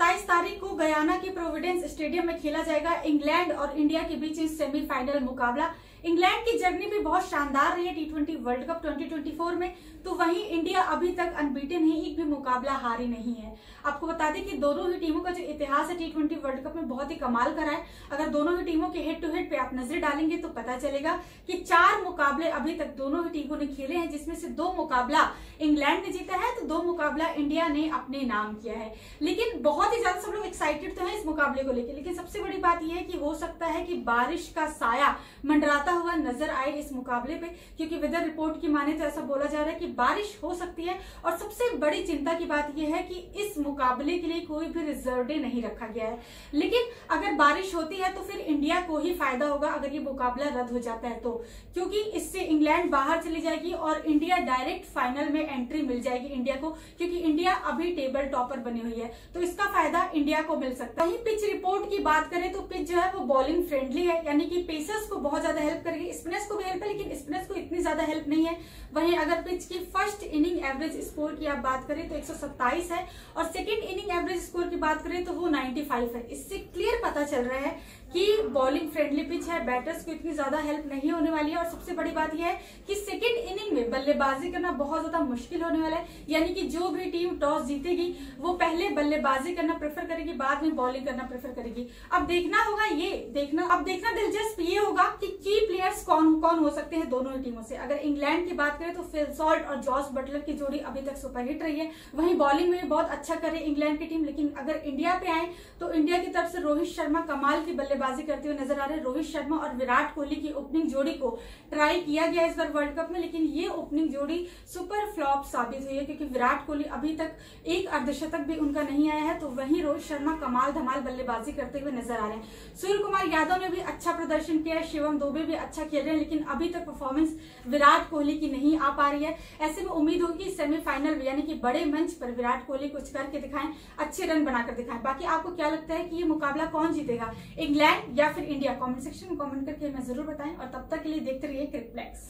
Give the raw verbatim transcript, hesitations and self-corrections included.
सत्ताईस तारीख को गयाना के प्रोविडेंस स्टेडियम में खेला जाएगा इंग्लैंड और इंडिया के बीच सेमीफाइनल मुकाबला। इंग्लैंड की जर्नी भी बहुत शानदार रही है T twenty world cup twenty twenty four में, तो वहीं इंडिया अभी तक अनबीटन है, एक भी मुकाबला हारी नहीं है। आपको बता दें कि दोनों ही टीमों का जो इतिहास है टी ट्वेंटी वर्ल्ड कप में बहुत ही कमाल का रहा है। अगर दोनों ही टीमों के हेड टू हेड पे आप नजर डालेंगे तो पता चलेगा कि चार मुकाबले अभी तक दोनों ही टीमों ने खेले हैं, जिसमें से दो मुकाबला इंग्लैंड ने जीता है तो दो मुकाबला इंडिया ने अपने नाम किया है। लेकिन बहुत ही ज्यादा सब लोग एक्साइटेड तो है इस मुकाबले को लेकर, लेकिन सबसे बड़ी बात यह है कि हो सकता है कि बारिश का साया मंडराता हुआ नजर आए इस मुकाबले पे, क्योंकि वेदर रिपोर्ट की माने तो ऐसा बोला जा रहा है कि बारिश हो सकती है। और सबसे बड़ी चिंता की बात यह है कि इस मुकाबले के लिए कोई भी रिजर्व डे नहीं रखा गया है। लेकिन अगर बारिश होती है तो फिर इंडिया को ही फायदा होगा अगर ये मुकाबला रद्द हो जाता है तो, क्योंकि इससे इंग्लैंड बाहर चली जाएगी और इंडिया डायरेक्ट फाइनल में एंट्री मिल जाएगी इंडिया को, क्योंकि इंडिया अभी टेबल टॉपर बनी हुई है, तो इसका फायदा इंडिया को मिल सकता है। वहीं पिच रिपोर्ट की बात करें तो पिच जो है वो बॉलिंग फ्रेंडली है, यानी कि पेसर्स को बहुत ज्यादा हेल्प करेगी, स्पिनर्स को भी हेल्प है, लेकिन स्पिनर्स को इतनी ज्यादा हेल्प नहीं है। वहीं अगर पिच की फर्स्ट इनिंग एवरेज स्कोर की आप बात करें तो एक सौ सत्ताईस है और सेकंड इनिंग एवरेज स्कोर की बात करें तो वो पचानवे है। इससे क्लियर पता चल रहा है कि बॉलिंग फ्रेंडली पिच है, बैटर्स को इतनी ज्यादा हेल्प नहीं होने वाली है। और सबसे बड़ी बात यह है कि सेकंड इनिंग में बल्लेबाजी करना बहुत ज्यादा मुश्किल होने वाला है, यानी कि जो भी टीम टॉस जीतेगी वो पहले बल्लेबाजी करना प्रेफर करेगी, बाद में बॉलिंग करना प्रेफर करेगी। अब देखना होगा ये देखना अब देखना दिलचस्प ये होगा कि की प्लेयर्स कौन कौन हो सकते हैं दोनों ही टीमों से। अगर इंग्लैंड की बात करें तो फिल सॉल्ट और जॉस बटलर की जोड़ी अभी तक सुपरहिट रही है, वहीं बॉलिंग में भी बहुत अच्छा करे इंग्लैंड की टीम। लेकिन अगर इंडिया पे आए तो इंडिया की तरफ से रोहित शर्मा कमाल की बल्लेबाजी करते हुए नजर आ रहे हैं। रोहित शर्मा और विराट कोहली की ओपनिंग जोड़ी को ट्राई किया गया इस बार वर्ल्ड कप में, लेकिन ये ओपनिंग जोड़ी सुपर फ्लॉप साबित हुई है, क्योंकि विराट कोहली अभी तक एक अर्धशतक भी उनका नहीं आया है, तो वहीं रोहित शर्मा कमाल धमाल बल्लेबाजी करते हुए नजर आ रहे हैं। सूर्य कुमार यादव ने भी अच्छा प्रदर्शन किया है, शिवम दुबे भी अच्छा खेल रहे हैं, लेकिन अभी तक परफॉर्मेंस विराट कोहली की नहीं आ पा रही है। ऐसे में उम्मीद होगी कि सेमीफाइनल में यानी कि बड़े मंच पर विराट कोहली कुछ करके दिखाएं, अच्छे रन बनाकर दिखाएं। बाकी आपको क्या लगता है कि ये मुकाबला कौन जीतेगा, इंग्लैंड या फिर इंडिया? कमेंट सेक्शन में कमेंट करके हमें जरूर बताएं और तब तक के लिए देखते रहिए क्रिकफ्लेक्स।